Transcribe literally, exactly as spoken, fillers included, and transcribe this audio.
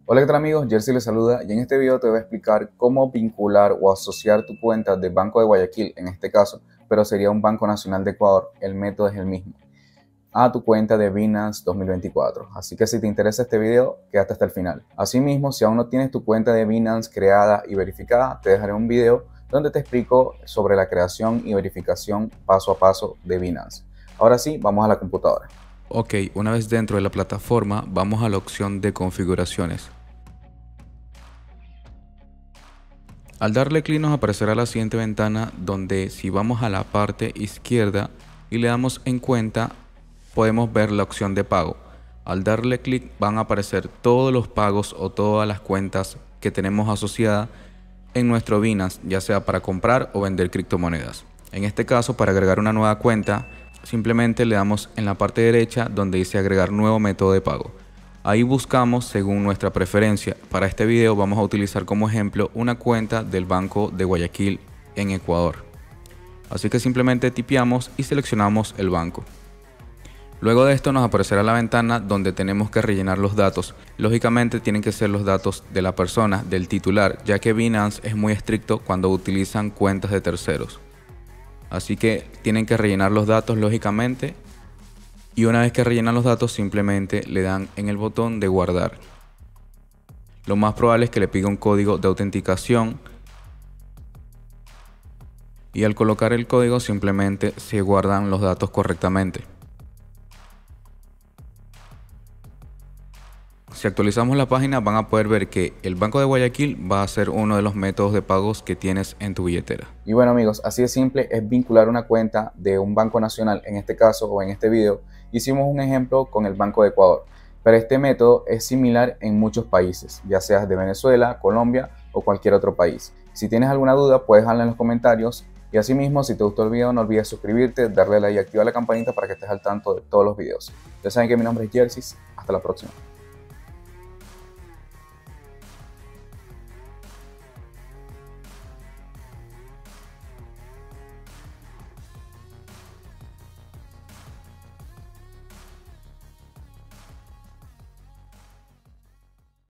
Hola, ¿qué tal amigos? Jersey les saluda y en este video te voy a explicar cómo vincular o asociar tu cuenta de Banco de Guayaquil, en este caso, pero sería un Banco Nacional de Ecuador, el método es el mismo, a tu cuenta de Binance dos mil veinticuatro. Así que si te interesa este video, quédate hasta el final. Asimismo, si aún no tienes tu cuenta de Binance creada y verificada, te dejaré un video donde te explico sobre la creación y verificación paso a paso de Binance. Ahora sí, vamos a la computadora. Ok, una vez dentro de la plataforma, vamos a la opción de configuraciones. Al darle clic nos aparecerá la siguiente ventana donde si vamos a la parte izquierda y le damos en cuenta, podemos ver la opción de pago. Al darle clic van a aparecer todos los pagos o todas las cuentas que tenemos asociadas en nuestro Binance, ya sea para comprar o vender criptomonedas. En este caso, para agregar una nueva cuenta, simplemente le damos en la parte derecha donde dice agregar nuevo método de pago. Ahí buscamos según nuestra preferencia. Para este video vamos a utilizar como ejemplo una cuenta del Banco de Guayaquil en Ecuador. Así que simplemente tipeamos y seleccionamos el banco. Luego de esto nos aparecerá la ventana donde tenemos que rellenar los datos. Lógicamente tienen que ser los datos de la persona, del titular, ya que Binance es muy estricto cuando utilizan cuentas de terceros. Así que tienen que rellenar los datos lógicamente. Y una vez que rellenan los datos simplemente le dan en el botón de guardar. Lo más probable es que le pida un código de autenticación. Y al colocar el código simplemente se guardan los datos correctamente. Si actualizamos la página van a poder ver que el Banco de Guayaquil va a ser uno de los métodos de pagos que tienes en tu billetera. Y bueno amigos, así de simple es vincular una cuenta de un banco nacional, en este caso o en este video hicimos un ejemplo con el Banco de Ecuador, pero este método es similar en muchos países, ya seas de Venezuela, Colombia o cualquier otro país. Si tienes alguna duda puedes dejarla en los comentarios y asimismo si te gustó el video no olvides suscribirte, darle like y activar la campanita para que estés al tanto de todos los videos. Ya saben que mi nombre es Jersey, hasta la próxima.